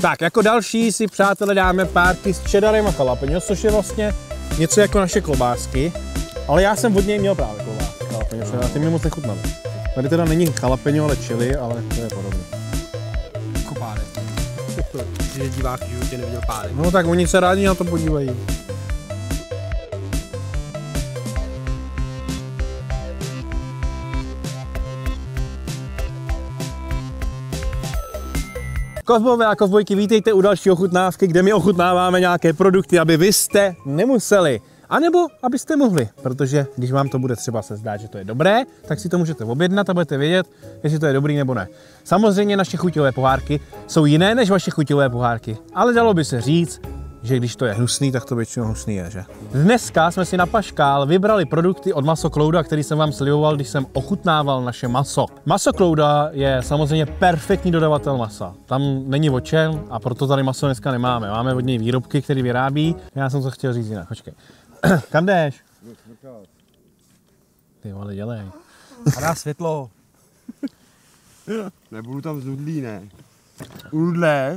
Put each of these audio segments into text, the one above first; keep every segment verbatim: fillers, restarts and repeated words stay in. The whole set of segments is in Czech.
Tak, jako další si, přátelé, dáme párky s cheddarem a jalapeňo, což je vlastně něco jako naše klobásky. Ale já jsem od něj měl právě klobásky, jalapeňo, a ty mě moc nechutnaly. Tady teda není jalapeňo, ale chili, ale to je podobné. Jako párek. Že divák v životě neviděl párek. No tak oni se rádi na to podívají. Kovbové a kovbojky, vítejte u další ochutnávky, kde my ochutnáváme nějaké produkty, aby vy jste nemuseli. A nebo abyste mohli, protože když vám to bude třeba se zdát, že to je dobré, tak si to můžete objednat a budete vědět, jestli to je dobrý nebo ne. Samozřejmě naše chuťové pohárky jsou jiné než vaše chuťové pohárky, ale dalo by se říct, že když to je hnusný, tak to většinou hnusný je, že? Dneska jsme si na paškál vybrali produkty od Maso Clouda, který jsem vám sliboval, když jsem ochutnával naše maso. Maso Clouda je samozřejmě perfektní dodavatel masa. Tam není o čem a proto tady maso dneska nemáme. Máme od něj výrobky, které vyrábí. Já jsem to chtěl říct jinak, počkej. Kam jdeš? Ty vole, dělej. A dá světlo. Nebudu tam z nudlí, ne? Udle.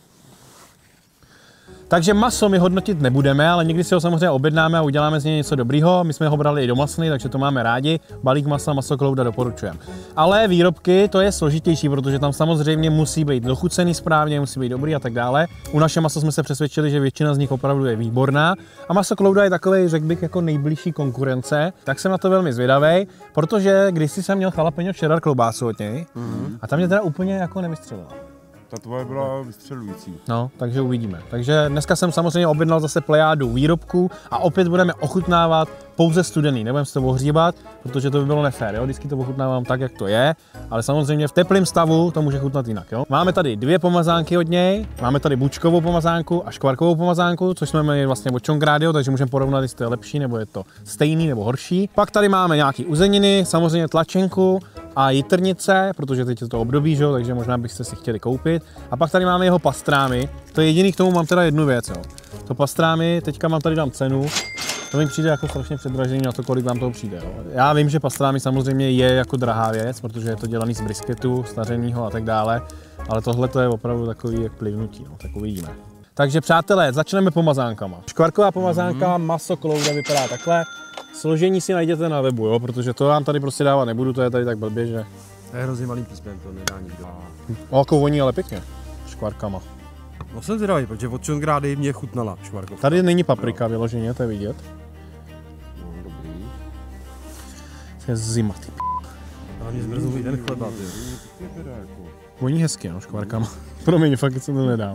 Takže maso my hodnotit nebudeme, ale někdy si ho samozřejmě objednáme a uděláme z něj něco dobrýho. My jsme ho brali i do masny, takže to máme rádi. Balík masa Maso Clouda doporučujeme. Ale výrobky, to je složitější, protože tam samozřejmě musí být dochucený správně, musí být dobrý a tak dále. U naše maso jsme se přesvědčili, že většina z nich opravdu je výborná. A Maso Clouda je takový, řekl bych, jako nejbližší konkurence. Tak jsem na to velmi zvědavý, protože když jsem měl jalapeňo cheddar klobásu od něj mm-hmm. a tam mě teda úplně jako nevystřelilo. Ta tvoje byla vystřelující. No, takže uvidíme. Takže dneska jsem samozřejmě objednal zase plejádu výrobků a opět budeme ochutnávat pouze studený. Nebudeme se to ohřívat, protože to by bylo nefér, jo? Vždycky to ochutnávám tak, jak to je, ale samozřejmě v teplém stavu to může chutnat jinak, jo? Máme tady dvě pomazánky od něj, máme tady bučkovou pomazánku a škvarkovou pomazánku, což jsme měli vlastně od Chongradio, takže můžeme porovnat, jestli to je lepší, nebo je to stejný, nebo horší. Pak tady máme nějaký uzeniny, samozřejmě tlačenku a jitrnice, protože teď je to období, že jo? Takže možná byste si chtěli koupit. A pak tady máme jeho pastrámy. To je jediný, k tomu mám teda jednu věc, jo. To pastrámy, teďka mám tady dám cenu. To mi přijde jako strašně předražený na to, kolik vám toho přijde. Jo. Já vím, že pastrámy samozřejmě je jako drahá věc, protože je to dělaný z brisketu, stařenýho a tak dále, ale tohle to je opravdu takový jak plivnutí, no, tak uvidíme. Takže přátelé, začneme pomazánkama. Škvarková pomazánka, mm-hmm. Maso Clouda vypadá takhle. Složení si najděte na webu, jo, protože to vám tady prostě dávat nebudu, to je tady tak blbě, že... To je hrozně malý písmen, to nedá nikdo. O, jako voní, ale pěkně, škvarkama. No jsem zvědavý, protože od Chongrády mě chutnala škvarkovka. Tady není paprika vyloženě, to je vidět. No, dobrý. To je zima, ty p***. Hlavně zmrzlý ten chleba, ty. Voní hezky, no, škvarkama. Promiň, fakt se to nedá.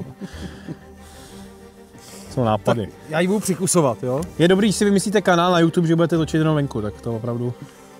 Jsou nápady. Tak já ji budu přikusovat, jo? Je dobrý, když si vymyslíte kanál na YouTube, že budete točit jenom venku, tak to opravdu...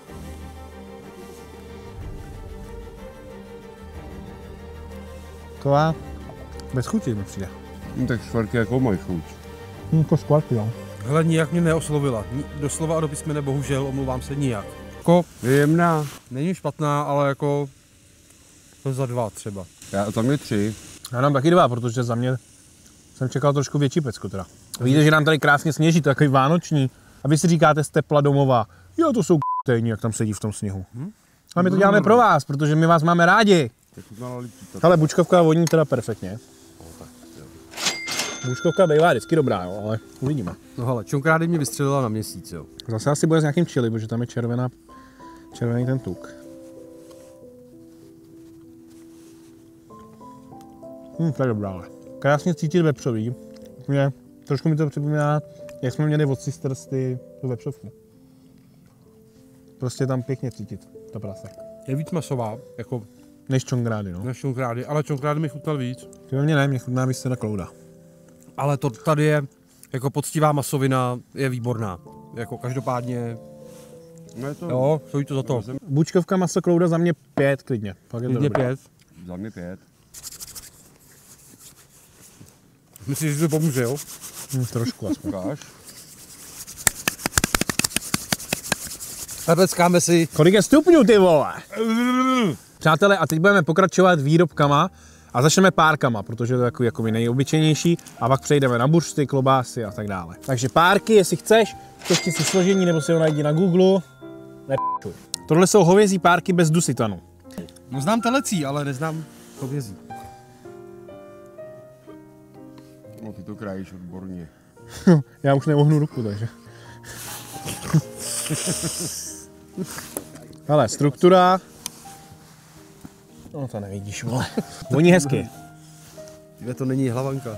Taková bez chuti mi přijde. No, tak škvarky jako mají chuť. Hm, jako škvarky, jo. Hele, nijak mě neoslovila. Doslova a do písmene, bohužel, omlouvám se, nijak. Jako, Je jemná. není špatná, ale jako... To za dva třeba. Já tam je tři. Já dám taky dva, protože za mě jsem čekal trošku větší pecku teda. Víte, že nám tady krásně sněží, to je takový vánoční. A vy si říkáte z tepla domova, jo, to jsou k***tejní, jak tam sedí v tom sněhu. Hm? A my to děláme pro vás, protože my vás máme rádi. Ale bučkovka voní teda perfektně. Bučkovka bývá vždycky dobrá, jo, ale uvidíme. No hele, Chongrády mě vystřelila na měsíc, jo. Zase asi bude s nějakým chili, protože tam je červená, červený ten tuk. Hm, to je dobrá, ale. Krásně cítit vepřový. Mě, trošku mi to připomíná, jak jsme měli od Sisters ty tu vepřovku. Prostě tam pěkně cítit, ta prase. Je víc masová, jako... Než Chongrády, no. Než Chongrády, ale Chongrády mi chutnal víc. Ty mě ne, mě chutná víc teda Clouda. Ale to tady je, jako poctivá masovina, je výborná. Jako každopádně... No je to... Jo, stojí to za to. Bučkovka Maso Clouda za mě pět klidně. Pak je to Klidně dobré. pět. Za mě pět. Myslíš, že to pomůže, jo? Hm, trošku aspoň. Ukáž. A tleskáme si. Kolik je stupňů, ty vole? Přátelé, a teď budeme pokračovat výrobkama a začneme párkama, protože to je takový jako nejobyčejnější a pak přejdeme na buřty, klobásy a tak dále. Takže párky, jestli chceš, přečti si složení nebo si ho najdi na Google. Nepčuj. Tohle jsou hovězí párky bez dusitanu. No znám telecí, ale neznám hovězí. No ty to krájíš odborně. Já už neohnu ruku, takže. Hele, struktura. No to nevidíš, vole. Voní hezky. Kde to není hlavanka.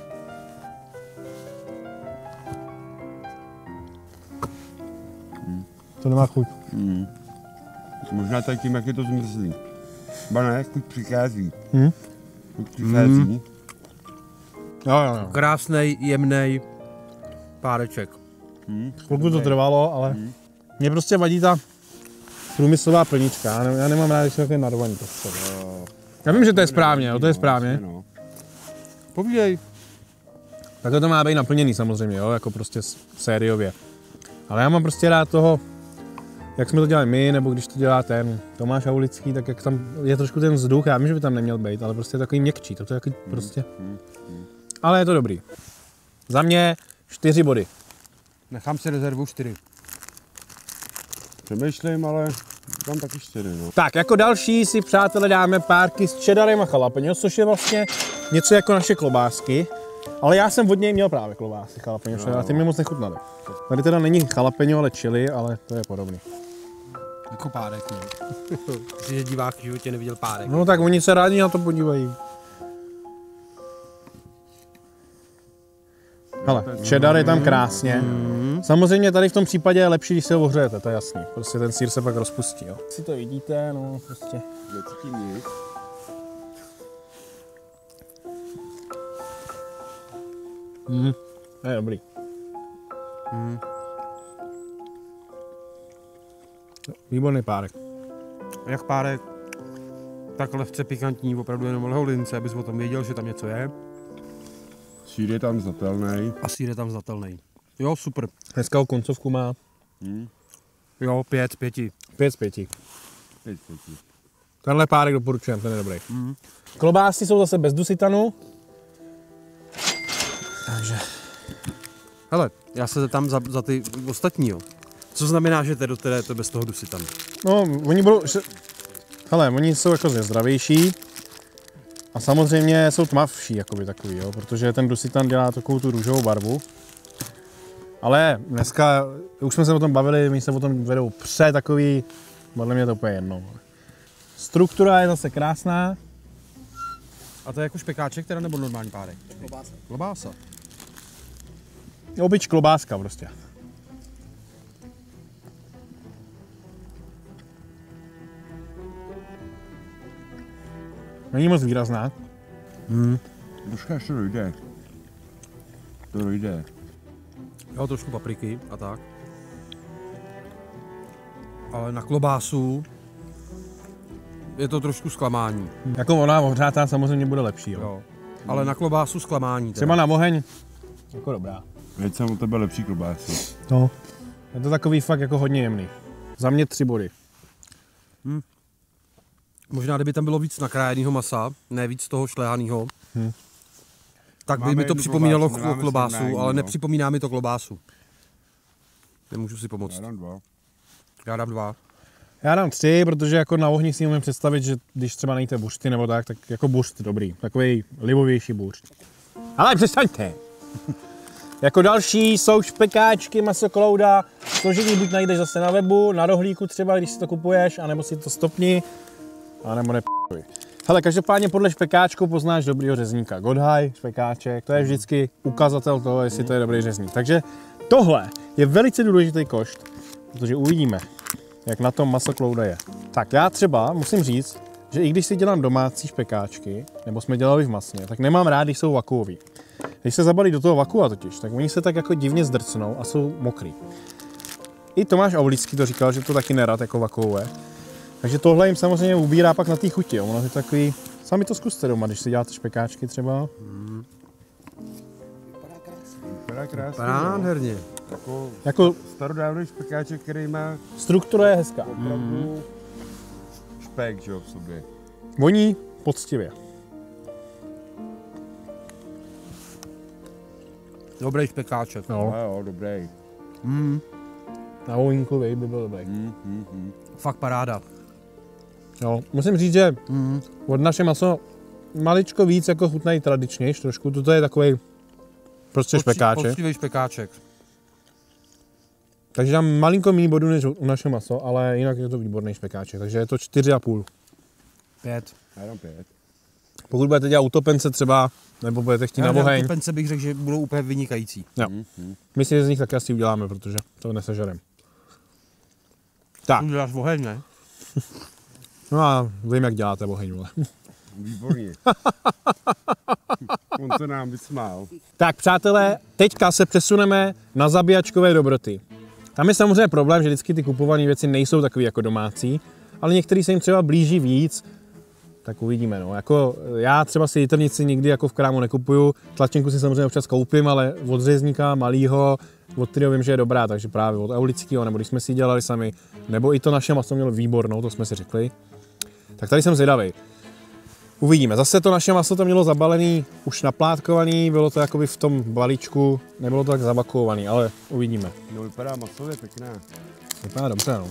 To nemá chuť. Mm. Možná tak tím, jak je to zmrzlý. Ba ne, chuť přichází. Hm? Chuť přichází. Mm. Jo, jo, jo. Krásnej, jemnej páreček. Mm. Chvilku to trvalo, ale Mm. mě prostě vadí ta průmyslová plnička. Já, ne, já nemám rád, když jsou takové narvaný. Prostě. Já vím, že to je správně, jo, to je správně. No. Povídej. Takhle to má být naplněný samozřejmě, jo, jako prostě sériově. Ale já mám prostě rád toho, jak jsme to dělali my, nebo když to dělá ten Tomáš Aulický, tak jak tam je trošku ten vzduch, já vím, že by tam neměl být, ale prostě je takový měkčí, to je takový prostě. Ale je to dobrý. Za mě čtyři body. Nechám si rezervu čtyři. Přemýšlím, ale tam taky čtyři, no. Tak, jako další si přátelé dáme párky s cheddarem a jalapeňo, což je vlastně něco jako naše klobásky. Ale já jsem od něj měl právě klobásy jalapeňo, no. A ty mi moc nechutnaly. Tady teda není jalapeňo, ale chili, ale to je podobný. Jako párek, no. Jsi, že divák v životě neviděl párek. No tak oni se rádi na to podívají. Hele, cheddar je tam krásně. Mm. Samozřejmě tady v tom případě je lepší, když se ho ohřejete, to je jasný. Prostě ten sýr se pak rozpustí, jo. Si to vidíte, no prostě. Necítím nic. Mm. To je dobrý. Mm. Výborný párek. Jak párek, tak lehce pikantní, opravdu jenom leholince, abys o tom věděl, že tam něco je. Sýr je tam znatelný. A sýr je tam znatelný. Jo, super. Dneska koncovku má Hmm. Jo, pět z pěti. pět z pěti. Pět, pěti. Tenhle párek doporučujem, ten je dobrý. Mm. Klobásy jsou zase bez dusitanu. Takže. Hele, já se zeptám za, za ty ostatní, jo. Co znamená, že tedy je to bez toho dusitanu? No, oni budou, hele, oni jsou jako zdravější a samozřejmě jsou tmavší, jakoby takový, jo, protože ten dusitan dělá takovou tu růžovou barvu. Ale dneska, už jsme se o tom bavili, my se o tom vedou pře takový, podle mě to úplně jedno. Struktura je zase krásná. A to je jako špekáček teda nebo normální párek? Klobása. Klobása. Obyč klobáska prostě. Není moc výrazná. Hmm. Troška ještě dojde. To dojde. Jo, trošku papriky a tak. Ale na klobásu je to trošku zklamání. Jako ona ohřátá samozřejmě bude lepší, jo. Jo. Ale na klobásu zklamání. Teda. Třeba na oheň, jako dobrá. Teď jsem od tebe lepší klobásy. No. Je to takový fakt jako hodně jemný. Za mě tři body. Hmm. Možná, kdyby tam bylo víc nakrájeného masa, ne víc toho šlehaného, hmm. tak by Máme mi to jednu připomínalo klobásu, nemáme klobásu, srovnání, ale no. nepřipomíná mi to klobásu. Nemůžu si pomoct. Já dám dva. Já dám dva. Já dám tři, protože jako na ohni si umím představit, že když třeba nejíte buřty nebo tak, tak jako buřt dobrý. Takový libovější buřt. Ale přestaňte! Jako další jsou špekáčky masoklouda. Složení buď najdeš zase na webu, na rohlíku třeba, když si to kupuješ, anebo si to stopni, anebo nepůj. Hele, každopádně podle špekáčku poznáš dobrýho řezníka. Godhaj, špekáček, to je vždycky ukazatel toho, jestli to je dobrý řezník. Takže tohle je velice důležitý košt, protože uvidíme, jak na tom masoklouda je. Tak já třeba musím říct, že i když si dělám domácí špekáčky, nebo jsme dělali v masně, tak nemám rád, když jsou vakuový. Když se zabalí do toho vakua totiž, tak oni se tak jako divně zdrcnou a jsou mokrý. I Tomáš Aulický to říkal, že to taky nerad jako vakuové. Takže tohle jim samozřejmě ubírá pak na té chuti. Ono je takový... Sami to zkuste doma, když si děláte špekáčky třeba. Hmm. Vypadá krásně. Vypadá nádherně. Jako, Jako starodávný špekáček, který má struktura je hezká. opravdu špek, že jo, v sobě. Voní poctivě. Dobrý špekáček. No. No jo, dobrý. Mm. Na vohínkovej by byl dobrý. Mm, mm, mm. Fakt paráda. Jo. Musím říct, že Mm. od naše maso maličko víc jako chutnají tradičnější trošku. Toto je takový Prostě špekáček. Poctivý špekáček. Takže dám malinko méně bodů než u našeho maso, ale jinak je to výborný špekáček, takže je to čtyři a půl. Pět. Já dám pět. Pokud budete dělat utopence třeba, nebo budete chtít na oheň. Utopence bych řekl, že budou úplně vynikající. Jo. My si z nich taky asi uděláme, protože to nesežerem. Tak. Uděláš oheň, ne? No a vím, jak děláte oheň, vole. Výborně. On to nám vysmál. Tak přátelé, teďka se přesuneme na zabíjačkové dobroty. Tam je samozřejmě problém, že vždycky ty kupované věci nejsou takové jako domácí, ale některý se jim třeba blíží víc, tak uvidíme. No. Jako já třeba si jitrnici nikdy jako v krámu nekupuju, tlačenku si samozřejmě občas koupím, ale od řezníka malýho, od kterého vím, že je dobrá, takže právě od Aulického, nebo když jsme si ji dělali sami, nebo i to naše maso mělo výbornou, to jsme si řekli. Tak tady jsem zvědavej. Uvidíme. Zase to naše maso to mělo zabalený, už naplátkovaný, bylo to jakoby v tom balíčku, nebylo to tak zabakovaný, ale uvidíme. No vypadá masově pěkná. Vypadá dobře, no.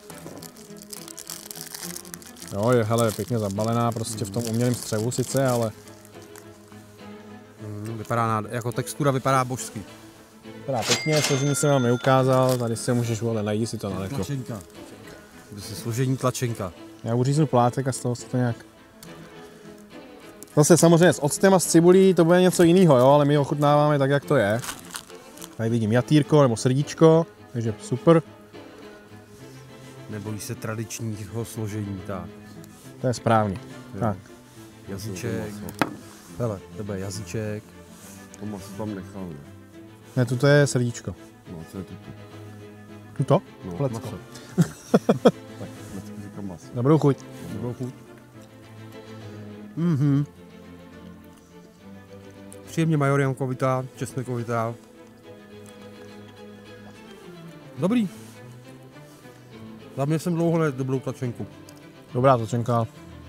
Jo, je hele, pěkně zabalená, prostě v tom umělém střevu sice, ale... Mm, vypadá na, jako textura vypadá božsky. Vypadá pěkně, složení jsem vám neukázal, tady si můžeš, vole, najdi si to na neko. Tlačenka. To je složení tlačenka. Já uříznu plátek a z toho si to nějak... Zase samozřejmě s octem a s cibulí to bude něco jiného, jo, ale my ho ochutnáváme tak, jak to je. Tady vidím jatýrko nebo srdíčko, takže super. Nebojí se tradičního složení, tak. To je správně. Tak. Jazyček. Hele, to bude jazyček. To maso tam nechal, ne? Ne, tuto je srdíčko. No, co je to? Tuto? No, Plecko. maso. Tak, vždycky říkám maso. Dobrou chuť. Dobrou chuť. Mhm. Příjemně majoriankovitá, česnekovitá. Dobrý. Za mě jsem dlouho nedal dobrou tlačenku. Dobrá točenka.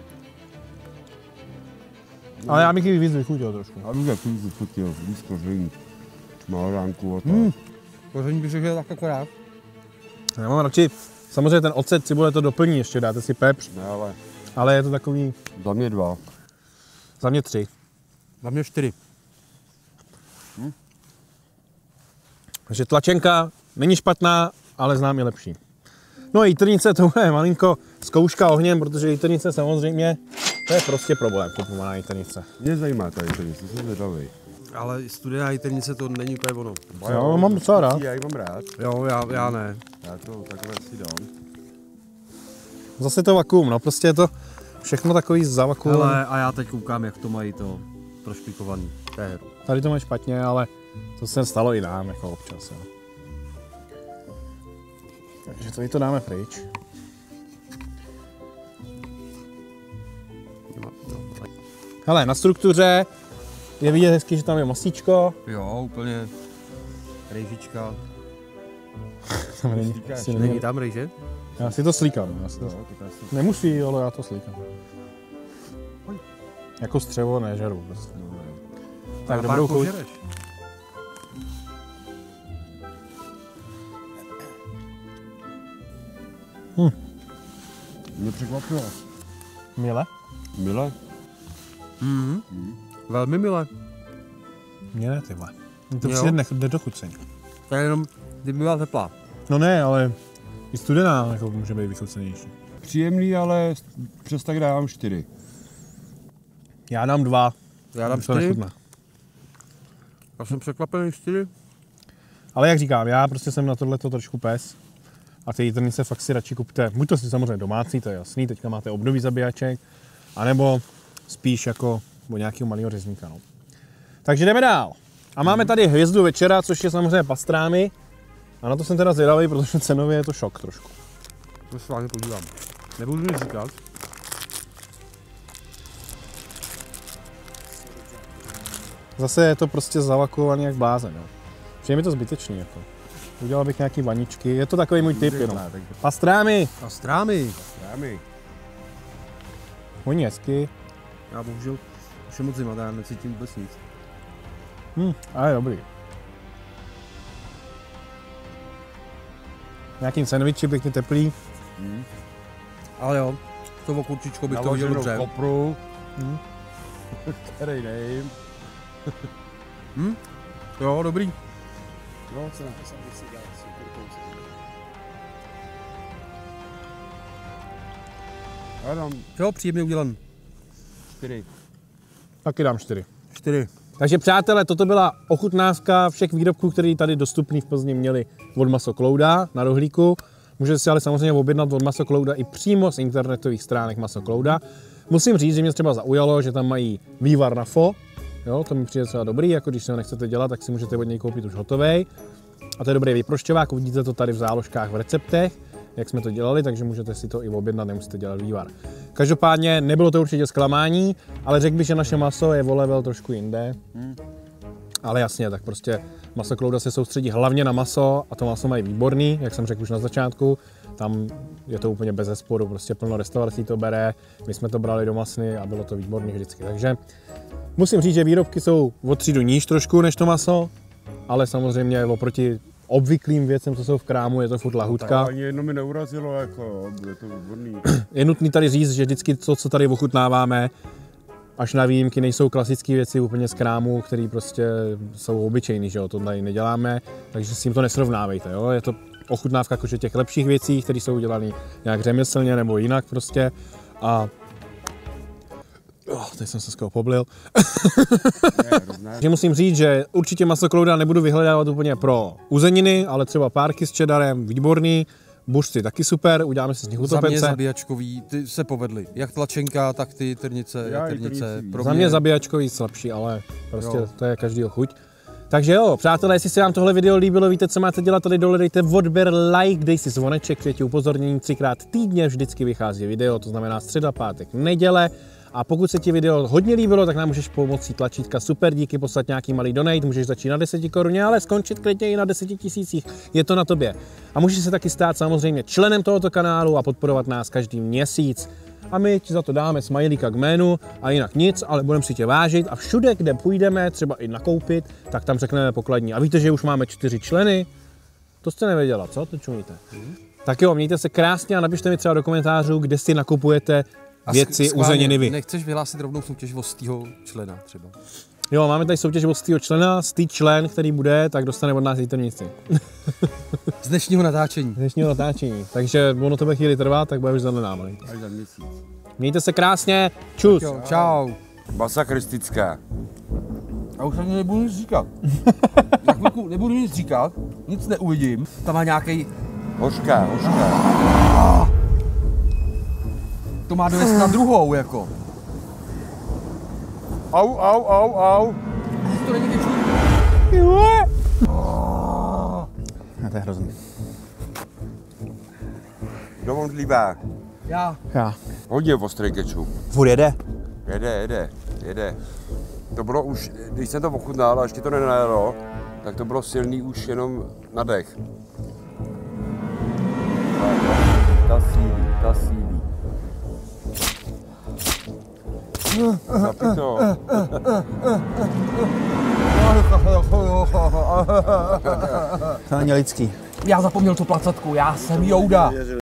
Ale já bych ji víc vychutil trošku. Já bych taky vychutil, víc koření. Maloránku a tak. Hmm. Koření bych řekl tak akorát. Já mám radši, samozřejmě ten ocet, cibule to doplní, ještě dáte si pepř, Ne, ale ale je to takový, za mě dva. za mě tři. Za mě čtyři. Takže tlačenka není špatná, ale znám i lepší. No a jitrnice to bude malinko zkouška ohněm, protože jitrnice samozřejmě, to je prostě problém, kupovaná jitrnice. Mě zajímá tady to, jestli jsem zvědavý. Ale studená jitrnice to není úplně ono. Jo, mám docela rád. Já ji mám rád. Jo, já, já ne. Já to takhle si dám. Zase to vakuum, no prostě je to všechno takový zavakuum. Hele, a já teď koukám, jak to mají to prošpikovaný. To je hru. Tady to má špatně, ale to se stalo i nám, jako občas. Jo. Takže tady to dáme pryč. Hele, na struktuře je vidět hezky, že tam je masíčko. Jo, úplně. Rejžička. Tam není, Slíkáš, asi Není není. tam rejže? Já si to slíkám. Já si to... No, tak asi. Nemusí, ale já to slíkám. Jako střevo nežeru. Prostě. Tak dobrou chuť. Mě překvapilo. Mile? Mile? Mhm. Velmi milé. Mě ne, ty vole. Mně to Jo. přijde nech- nedochucení. To je jenom, kdyby byla teplá. No ne, ale i studená jako může být vychucenější. Příjemný, ale přes tak dávám čtyři. Já dám dva. Já dám Už to čtyři. nechutná. Já jsem překvapený čtyři. Ale jak říkám, já prostě jsem na tohleto trošku pes. A ty jitrnice fakt si radši kupte. Buď to si samozřejmě domácí, to je jasný, teďka máte období zabíjaček, anebo spíš jako od nějakého malého řezníka. No. Takže jdeme dál. A máme tady hvězdu večera, což je samozřejmě pastrámy. A na to jsem teda zvědavý, protože cenově je to šok trošku. To se vážně podívám. Nebudu nic říkat. Zase je to prostě zavakovaný jak blázen. Jo. Přijde mi to zbytečný. Jako. Udělal bych nějaký vaničky, je to takový můj typ jenom. Pastrámy, A strámy. Dámy. voní hezky. Já bohužel už je moc zima, já necítím vůbec nic. Hm, a je dobrý. Nějakým sandwichi pěkně teplý. Ale jo, to okurčičko bych to viděl Naloženou dobře. kopru, Hm. který nejím. Jo, dobrý. No, co? Já dám Jo, příjemně udělan. čtyři. Taky dám čtyři. Čtyři. Takže přátelé, toto byla ochutnávka všech výrobků, které tady dostupný v Plzni měli od Masoklouda na rohlíku. Můžete si ale samozřejmě objednat od Masoklouda i přímo z internetových stránek Masoklouda. Musím říct, že mě třeba zaujalo, že tam mají vývar na fo. Jo, to mi přijde třeba dobrý, jako když se ho nechcete dělat, tak si můžete od něj koupit už hotovej. A to je dobrý výprošťovák, uvidíte to tady v záložkách v receptech, jak jsme to dělali, takže můžete si to i objednat, nemusíte dělat vývar. Každopádně nebylo to určitě zklamání, ale řekl bych, že naše maso je o level trošku jinde. Hmm. Ale jasně, tak prostě Masoklouda se soustředí hlavně na maso a to maso mají výborný, jak jsem řekl už na začátku. Tam je to úplně bez zesporu, prostě plno restaurací to bere, my jsme to brali do masny a bylo to výborný vždycky. Takže musím říct, že výrobky jsou o třídu níž trošku než to maso, ale samozřejmě oproti obvyklým věcem, co jsou v krámu, je to furt lahutka. Ani jedno mi neurazilo, jako, je to výborný. Je nutný tady říct, že vždycky to, co tady ochutnáváme, až na výjimky nejsou klasické věci úplně z krámu, které prostě jsou obyčejný, že jo, to tady neděláme, takže s tím to nesrovnávejte, jo, je to ochutnávka jakože těch lepších věcí, které jsou udělané nějak řemeslně nebo jinak prostě a oh, teď jsem se skoro poblil. Musím říct, že určitě Masoklouda nebudu vyhledávat úplně pro uzeniny, ale třeba párky s čedarem, výborný, buřty taky super, uděláme si z nich utopence. Za mě zabíjačkový, ty se povedly. Jak tlačenka, tak ty trnice, jak trnice. Pro Za mě zabíjačkový slabší, ale prostě jo. To je každýho chuť. Takže jo, přátelé, jestli se vám tohle video líbilo, víte, co máte dělat, tady dole dejte odběr, like, dej si zvoneček, přijďte upozornění, třikrát týdně vždycky vychází video, to znamená středa, pátek, neděle. A pokud se ti video hodně líbilo, tak nám můžeš pomocí tlačítka super díky poslat nějaký malý donate, můžeš začít na deseti koruně, ale skončit klidně i na deseti tisících, je to na tobě. A můžeš se taky stát samozřejmě členem tohoto kanálu a podporovat nás každý měsíc. A my ti za to dáme smajlíka k jménu a jinak nic, ale budeme si tě vážit a všude, kde půjdeme, třeba i nakoupit, tak tam řekneme pokladní. A víte, že už máme čtyři členy? To jste nevěděla, co? To čumíte. Hmm. Tak jo, mějte se krásně a napište mi třeba do komentářů, kde si nakupujete věci uzeniny vy. Nechceš vyhlásit rovnou soutěž o stýho člena třeba? Jo, máme tady soutěž o stýho člena, stý člen, který bude, tak dostane od nás jitrnici. Z dnešního natáčení. Z dnešního natáčení, takže ono to bude chvíli trvat, tak bude už za náma. Až za měsíc. Mějte se krásně, čus. Jo, čau. Masakristická. A už ani nebudu nic říkat. Na chvilku nebudu nic říkat, nic neuvidím. Tam má nějaký. Hořká, hořká. To má dovést na druhou, jako. Au, au, au, au. To není větší. A to je hrozný. Kdo on líbá? Já. Já. Hodně ostrý kečup. Furt jede? Jede, jede, jede. To bylo už, když jsem to ochutnal a ještě to nenajelo, tak to bylo silný už jenom na dech. Ta sílí, ta sílí. Zapij to. To není lidský. Já zapomněl tu placatku, já jsem Jouda.